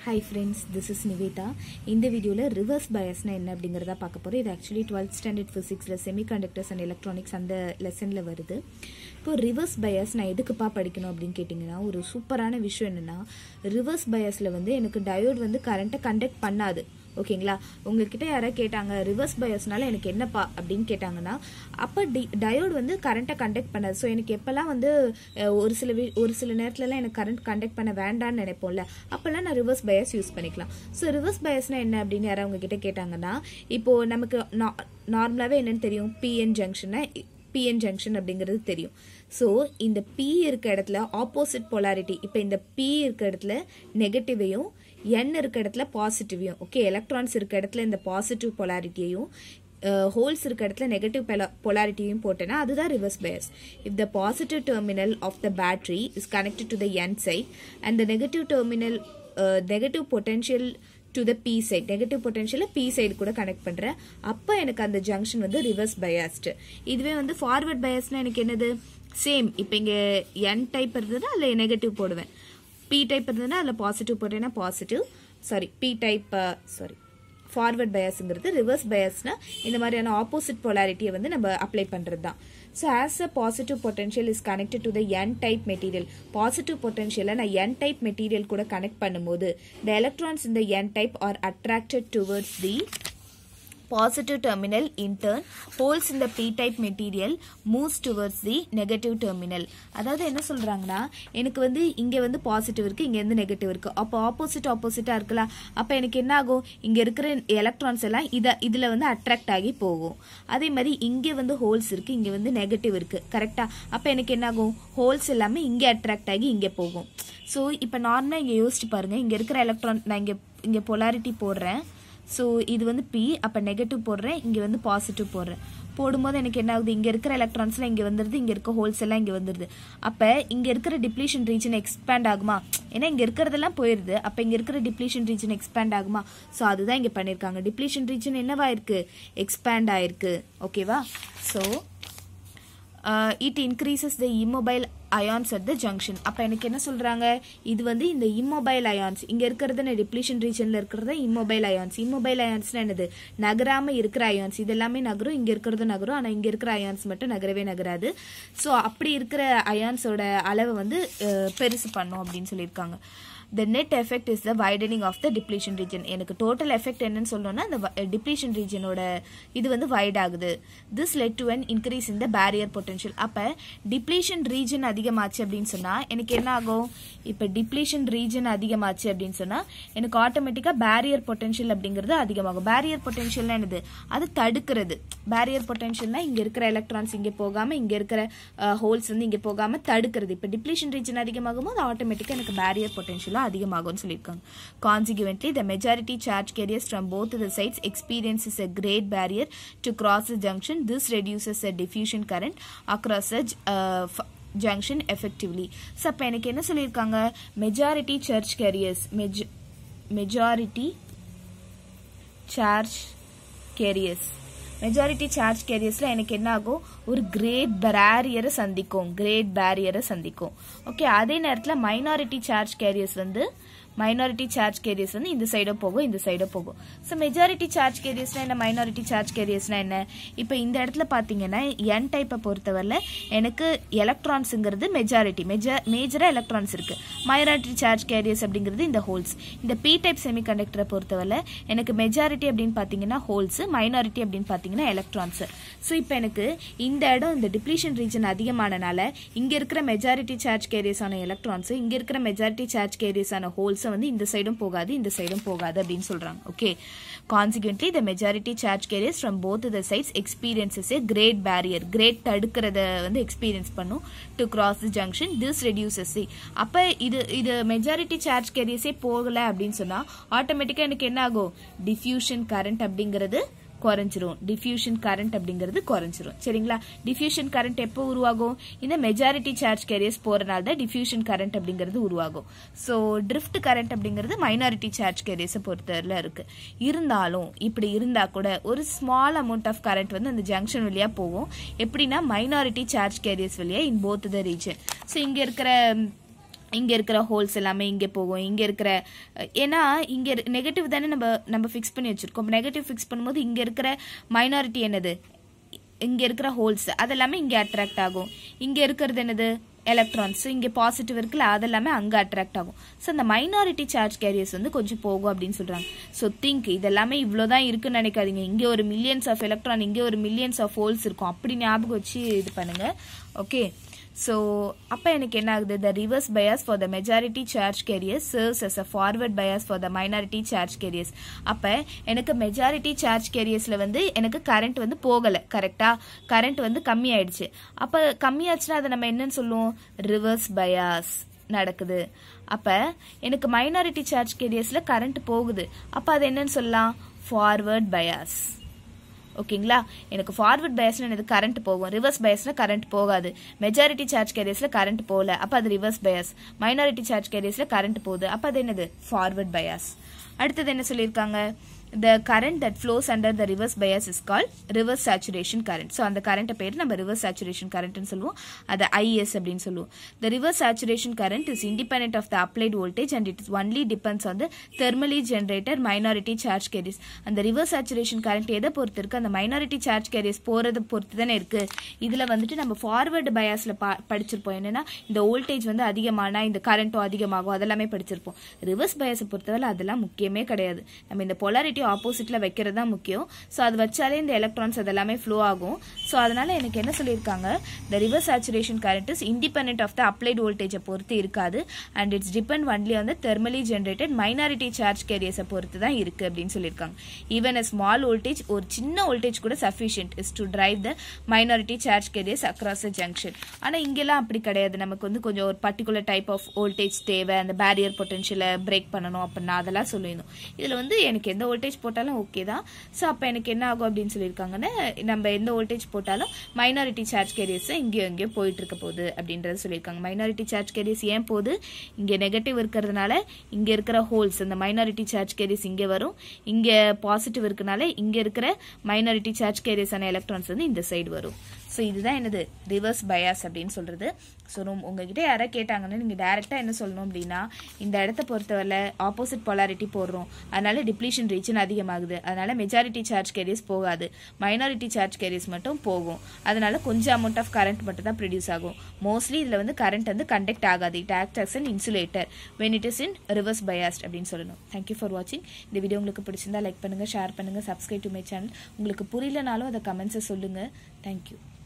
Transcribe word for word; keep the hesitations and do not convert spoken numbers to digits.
Hi friends, this is Niveta. In this video, reverse bias na enna அப்படிங்கறத பார்க்க போறோம். இது actually twelfth standard physics ல semiconductors and electronics அந்த லெசன்ல வருது. இப்போ reverse bias நான் எதுக்குப்பா படிக்கணும் அப்படினு கேட்டிங்கனா ஒரு சூப்பரான விஷயம் என்னன்னா reverse biasல வந்து எனக்கு டயோட் வந்து கரண்ட்டை கண்டக்ட் பண்ணாது. ஓகேங்களா, உங்ககிட்ட யாரா கேட்டாங்க ரிவர்ஸ் பயாஸ்னால எனக்கு என்னப்பா அப்படின்னு கேட்டாங்கன்னா அப்போ டயோட் வந்து கரண்ட்டை கண்டக்ட் பண்ணாது. ஸோ எனக்கு எப்பெல்லாம் வந்து ஒரு சில ஒரு சில நேரத்துலலாம் எனக்கு கரண்ட் கண்டக்ட் பண்ண வேண்டாம்னு நினைப்போம்ல, அப்போல்லாம் நான் ரிவர்ஸ் பயாஸ் யூஸ் பண்ணிக்கலாம். ஸோ ரிவர்ஸ் பயாஸ்னா என்ன அப்படின்னு யாராவது உங்ககிட்ட கேட்டாங்கன்னா இப்போ நமக்கு நார்மலாகவே என்னன்னு தெரியும், பிஎன் ஜங்ஷனை பிஎன் ஜங்ஷன் அப்படிங்கிறது தெரியும். ஸோ இந்த பி இருக்க இடத்துல ஆப்போசிட் பொலாரிட்டி, இப்போ இந்த பி இருக்க இடத்துல நெகட்டிவையும் என் இருக்க இடத்துல பாசிட்டிவையும், ஓகே எலக்ட்ரான்ஸ் இருக்க இடத்துல இந்த பாசிட்டிவ் பொலாரிட்டியையும் ஹோல்ஸ் இருக்க இடத்துல நெகட்டிவ் பொலாரிட்டியும் போட்டேன்னா அதுதான் reverse bias. If the positive terminal of the battery is connected to the N side and the negative terminal negative potential to the P side, negative பொட்டென்ஷியலை P side கூட connect பண்ணுறேன், அப்போ எனக்கு அந்த ஜங்ஷன் வந்து ரிவர்ஸ் பயாஸ்டு. இதுவே வந்து forward பயாஸ்னா எனக்கு என்னது சேம், இப்போ இங்கே என் டைப் இருந்ததுன்னா அதில் நெகட்டிவ் போடுவேன், பி டைப் இருந்ததுன்னா அதில் பாசிட்டிவ் போட்டேன்னா positive, sorry P type sorry forward பயாஸுங்கிறது. ரிவர்ஸ் பயாஸ்னா இந்த மாதிரியான ஆப்போசிட் பொலாரிட்டியை வந்து நம்ம அப்ளை பண்ணுறது தான். So as a positive potential is connected to the N type material, positive பொட்டென்ஷியலை நான் என் டைப் மெட்டீரியல் கூட கனெக்ட் பண்ணும்போது the electrons in the N type are attracted towards the positive terminal. In turn, holes in the p-type material moves towards the negative terminal. அதாவது என்ன சொல்றாங்கன்னா எனக்கு வந்து இங்க வந்து பாசிட்டிவ் இருக்கு, இங்க வந்து நெகட்டிவ் இருக்கு, அப்போ ஆப்போசிட் ஆப்போசிட்டா இருக்கலாம். அப்போ எனக்கு என்ன ஆகும், இங்க இருக்கிற எலக்ட்ரான்ஸ் எல்லாம் இத இதுல வந்து அட்ராக்ட் ஆகி போகும். அதே மாதிரி இங்க வந்து ஹோல்ஸ் இருக்கு, இங்க வந்து நெகட்டிவ் இருக்கு, கரெக்டா? அப்போ எனக்கு என்ன ஆகும், ஹோல்ஸ் எல்லாமே இங்க அட்ராக்ட் ஆகி இங்க போகும். ஸோ இப்போ நார்மலா இங்க யோசிச்சு பாருங்க, இங்க இருக்கிற எலக்ட்ரான் நான் இங்க இங்க பொலாரிட்டி போடுறேன். ஸோ இது வந்து பி, அப்போ நெகட்டிவ் போடுறேன், இங்கே வந்து பாசிட்டிவ் போடுறேன். போடும்போது எனக்கு என்ன ஆகுது, இங்கே இருக்கிற எலக்ட்ரான்ஸ்லாம் இங்கே வந்துடுது, இங்கே இருக்க ஹோல்ஸ் எல்லாம் இங்கே வந்துடுது. அப்போ இங்கே இருக்கிற டிப்ளீஷன் ரீஜன் எக்ஸ்பேண்ட் ஆகுமா? ஏன்னா இங்கே இருக்கிறதெல்லாம் போயிடுது, அப்போ இங்கே இருக்கிற டிப்ளீஷன் ரீஜன் எக்ஸ்பேண்ட் ஆகுமா? ஸோ அதுதான் இங்கே பண்ணியிருக்காங்க. டிப்ளீஷன் ரீஜன் என்னவா இருக்கு, எக்ஸ்பேண்ட் ஆயிருக்கு. ஓகேவா? So it increases the immobile ions at the junction. அப்போ எனக்கு என்ன சொல்றாங்க, இது வந்து இந்த இம்மொபைல் அயான்ஸ் இங்க இருக்கிறது டிப்ளீஷன் ரீஜன்ல இருக்கிறது இம்மொபைல் அயான்ஸ். இம்மொபைல் அயான்ஸ்னா என்னது, நகராம இருக்கிற அயான்ஸ். இது எல்லாமே நகரும், இங்க இருக்கிறது நகரும், ஆனா இங்க இருக்கிற அயான்ஸ் மட்டும் நகரவே நகராது. ஸோ அப்படி இருக்கிற அயான்ஸோட அளவை வந்து பெருசு பண்ணும் அப்படின்னு சொல்லியிருக்காங்க. The net effect is the widening of the depletion region. எனக்கு total effect என்னன்னு சொல்லணும்னா அந்த depletion region ஓட இது வந்து wide ஆகுது. This led to an increase in the barrier potential. அப்ப depletion region அதிகமாச்சு அப்படின்னு சொன்னா எனக்கு என்ன ஆகும், இப்ப depletion region அதிகமாச்சு அப்படின்னு சொன்னா எனக்கு ஆட்டோமேட்டிக்கா barrier potential அப்படிங்கிறது அதிகமாகும். barrier potential என்னது, அது தடுக்கிறது. barrier potentialனா இங்க இருக்கிற எலக்ட்ரான்ஸ் இங்க போகாம இங்க இருக்கிற ஹோல்ஸ் வந்து இங்க போகாம தடுக்கிறது. இப்ப depletion region அதிகமாகும் போது ஆட்டோமேட்டிக்கா எனக்கு barrier potential அதிகமாகும்னு சொல்லியிருக்காங்க. Consequently, the majority charge carriers from both the sides experiences a great barrier to cross the junction. This reduces the diffusion current across the uh, junction effectively. So, அப்ப எனக்கு என்ன சொல்லியிருக்காங்க, majority charge carriers, majority charge carriers majority charge கேரியர்ஸ்ல எனக்கு என்ன ஆகும், ஒரு great பேரியரை சந்திக்கும், கிரேட் பேரியரை சந்திக்கும். ஓகே, அதே நேரத்தில் மைனாரிட்டி சார்ஜ் கேரியர்ஸ் வந்து மைனாரிட்டி சார்ஜ் கேரியர்ஸ் வந்து இந்த சைடோ போகும், இந்த சைடோ போகும். ஸோ மெஜாரிட்டி சார்ஜ் கேரியர்ஸ்னா என்ன, மைனாரிட்டி சார்ஜ் கேரியர்ஸ்னா என்ன? இப்போ இந்த இடத்துல பார்த்தீங்கன்னா என் டைப்பை பொறுத்தவரை எனக்கு எலக்ட்ரான்ஸுங்கிறது மெஜாரிட்டி மெஜா மேஜரா எலக்ட்ரான்ஸ் இருக்கு. மைனாரிட்டி சார்ஜ் கேரியர்ஸ் அப்படிங்கிறது இந்த ஹோல்ஸ். இந்த பி டைப் செமிகண்டக்டரை பொறுத்தவரை எனக்கு மெஜாரிட்டி அப்படின்னு பார்த்தீங்கன்னா ஹோல்ஸ், மைனாரிட்டி அப்படின்னு பார்த்தீங்கன்னா எலக்ட்ரான்ஸ். ஸோ இப்போ எனக்கு இந்த இடம் இந்த டிப்ளீஷன் ரீஜன் அதிகமானனால இங்க இருக்கிற மெஜாரிட்டி சார்ஜ் கேரியர்ஸ் ஆன எலக்ட்ரான்ஸ், இங்க இருக்கிற மெஜாரிட்டி சார்ஜ் கேரியர்ஸ் ஆன ஹோல்ஸ் வந்து இந்த சைடும் போகாது, இந்த சைடும் போகாது அப்படின்னு சொல்றாங்க. Okay, consequently the majority charge carriers from both the sides experiences a great barrier, great தடுக்கிறத வந்து எக்ஸ்பீரியன்ஸ் பண்ணும் to cross the junction. This reduces the அப்ப இது இது மெஜாரிட்டி சார்ஜ் கேரியர்ஸே போகல அப்படின்னு சொன்னா ஆட்டோமேட்டிக்கா எனக்கு என்ன ஆகும், டிஃப்யூஷன் கரண்ட் அப்படிங்கிறது குறைஞ்சிரும். டிஃப்யூஷன் கரண்ட் அப்படிங்கிறது குறைஞ்சிரும். சரிங்களா? டிஃப்யூஷன் கரண்ட் எப்போ உருவாகும், இந்த மெஜாரிட்டி சார்ஜ் கேரியர்ஸ் போறனால தான் டிஃப்யூஷன் கரண்ட் அப்படிங்கிறது உருவாகும். ஸோ ட்ரிஃப்ட் கரண்ட் அப்படிங்கிறது மைனாரிட்டி சார்ஜ் கேரியர்ஸை பொறுத்தவரையில இருக்கு. இருந்தாலும் இப்படி இருந்தா கூட ஒரு ஸ்மால் அமௌண்ட் ஆஃப் கரண்ட் வந்து அந்த ஜங்ஷன் வழியா போகும். எப்படின்னா மைனாரிட்டி சார்ஜ் கேரியர்ஸ் வழியா in both the region. So இங்க இருக்கிற இங்கே இருக்கிற ஹோல்ஸ் எல்லாமே இங்கே போகும். இங்கே இருக்கிற ஏன்னா இங்கே நெகட்டிவ் தானே நம்ம நம்ம ஃபிக்ஸ் பண்ணி வச்சுருக்கோம். நெகட்டிவ் ஃபிக்ஸ் பண்ணும்போது இங்கே இருக்கிற மைனாரிட்டி என்னது, இங்கே இருக்கிற ஹோல்ஸ் அதெல்லாமே இங்கே அட்ராக்ட் ஆகும். இங்கே இருக்கிறது என்னது எலக்ட்ரான்ஸ், இங்கே பாசிட்டிவ் இருக்குல்ல அதெல்லாமே அங்கே அட்ராக்ட் ஆகும். ஸோ அந்த மைனாரிட்டி சார்ஜ் கேரியர்ஸ் வந்து கொஞ்சம் போகும் அப்படின்னு சொல்கிறாங்க. ஸோ திங்க் இதெல்லாமே இவ்வளோதான் இருக்குன்னு நினைக்காதீங்க. இங்கே ஒரு மில்லியன்ஸ் ஆஃப் எலக்ட்ரான், இங்கே ஒரு மில்லியன்ஸ் ஆஃப் ஹோல்ஸ் இருக்கும். அப்படி ஞாபகம் வச்சு இது பண்ணுங்க. ஓகே, so அப்போ எனக்கு என்ன ஆகுது, the reverse bias for the majority charge carriers serves as a forward bias for the minority charge carriers. அப்போ எனக்கு மெஜாரிட்டி சார்ஜ் கேரியர்ஸில் வந்து எனக்கு கரண்ட் வந்து போகலை, கரெக்டாக கரண்ட் வந்து கம்மி ஆயிடுச்சு. அப்போ கம்மியாச்சுன்னா அதை நம்ம என்னன்னு சொல்லுவோம், ரிவர்ஸ் பயாஸ் நடக்குது. அப்போ எனக்கு மைனாரிட்டி சார்ஜ் கேரியர்ஸில் கரண்ட் போகுது, அப்போ அது என்னன்னு சொல்லலாம், ஃபார்வர்ட் பயாஸ். ஓகேங்களா, எனக்கு ஃபார்வர்ட் பயஸ்னா எனக்கு கரண்ட் போகும், ரிவர்ஸ் பயஸ்னா கரண்ட் போகாது. மெஜாரிட்டி சார்ஜ் கேரியர்ஸ்ல கரண்ட் போகல, அப்போ அது ரிவர்ஸ் பயஸ். மைனாரிட்டி சார்ஜ் கேரியர்ஸ்ல கரண்ட் போகுது, அப்போ அது என்னது, ஃபார்வர்ட் பயஸ். அடுத்தது என்ன சொல்லியிருக்காங்க, the current that flows under the reverse bias is called reverse saturation current. So அந்த current பேர் நம்ம reverse saturation current ன்னு சொல்லுவோம், அது I S அப்படின்னு சொல்லுவோம். The reverse saturation current is independent of the applied voltage and it only depends on the thermally generated minority charge carriers. அந்த reverse saturation current எதை பொறுத்து இருக்கு, அந்த minority charge carriers போறதை பொறுத்து தானே இருக்கு. இதுல வந்துட்டு நம்ம forward biasல படிச்சிருப்போம், என்னன்னா இந்த வோல்டேஜ் வந்து அதிகமானா இந்த கரண்ட்டும் அதிகமாகும், அதெல்லாமே படிச்சிருப்போம். ரிவர்ஸ் பயஸை பொறுத்தவரை அதெல்லாம் முக்கியமே கிடையாது. நம்ம இந்த polarity ஆப்போசிட்ல வைக்கிறது தான் முக்கியம். ஸோ அது வச்சாலே இந்த எலக்ட்ரான்ஸ் அதெல்லாமே ஃப்ளோ ஆகும். ஸோ அதனால எனக்கு என்ன சொல்லியிருக்காங்க, the reverse saturation current is independent of the applied வோல்டேஜை பொறுத்து இருக்காது and it's depend only on the thermally generated minority charge கேரியர்ஸை பொறுத்து தான் இருக்கு அப்படின்னு சொல்லியிருக்காங்க. ஈவன் அ ஸ்மால் வோல்டேஜ், ஒரு சின்ன வோல்டேஜ் கூட sufficient is to drive the minority charge carriers across the junction. ஆனால் இங்கெல்லாம் அப்படி கிடையாது. நமக்கு வந்து கொஞ்சம் ஒரு பர்டிகுலர் டைப் ஆஃப் வோல்டேஜ் தேவை, அந்த பேரியர் பொட்டன்ஷியலை பிரேக் பண்ணணும் அப்படின்னா அதெல்லாம் சொல்லிடணும். இதில் வந்து எனக்கு எந்த வோல்டேஜ் போட்டாலும் ஓகே தான். ஸோ அப்போ எனக்கு என்ன ஆகும் அப்படின்னு சொல்லியிருக்காங்கன்னா, நம்ம எந்த வோல்டேஜ் போட்டாலும் மைனாரிட்டி சார்ஜ் கேரியர்ஸ் இங்கேயோ இங்கேயோ போயிட்டு இருக்க போகுது அப்படின்றது சொல்லியிருக்காங்க. மைனாரிட்டி சார்ஜ் கேரியர்ஸ் ஏன் போகுது, இங்கே நெகட்டிவ் இருக்கிறதுனால இங்கே இருக்கிற ஹோல்ஸ் அந்த மைனாரிட்டி சார்ஜ் கேரியர்ஸ் இங்கே வரும், இங்கே பாசிட்டிவ் இருக்கனால இங்கே இருக்கிற மைனாரிட்டி சார்ஜ் கேரியர்ஸ் ஆன எலக்ட்ரான்ஸ் வந்து இந்த சைடு வரும். ஸோ இதுதான் என்னது, ரிவர்ஸ் பயாஸ் அப்படின்னு சொல்றது. ஸோ உங்ககிட்ட யாராவது கேட்டாங்கன்னா நீங்கள் டேரெக்டாக என்ன சொல்லணும் அப்படின்னா, இந்த இடத்த பொறுத்தவரை ஆப்போசிட் பொலாரிட்டி போடுறோம், அதனால டிப்ளீஷன் ரீஜன் அதிகமாகுது, அதனால மெஜாரிட்டி சார்ஜ் கேரியர்ஸ் போகாது, மைனாரிட்டி சார்ஜ் கேரியர்ஸ் மட்டும் போகும், அதனால கொஞ்சம் அமௌண்ட் ஆஃப் கரண்ட் மட்டும் தான் ப்ரொடியூஸ் ஆகும். மோஸ்ட்லி இதில் வந்து கரண்ட் வந்து கண்டக்ட் ஆகாது, it acts as an insulator when it is in reverse biased அப்படின்னு சொல்லணும். தேங்க்யூ ஃபார் வாட்சிங். இந்த வீடியோ உங்களுக்கு பிடிச்சிருந்தா லைக் பண்ணுங்க, ஷேர் பண்ணுங்க, சப்ஸ்கிரைப் டு மை சேனல். உங்களுக்கு புரியலனாலும் அதை கமெண்ட்ஸை சொல்லுங்க. தேங்க்யூ.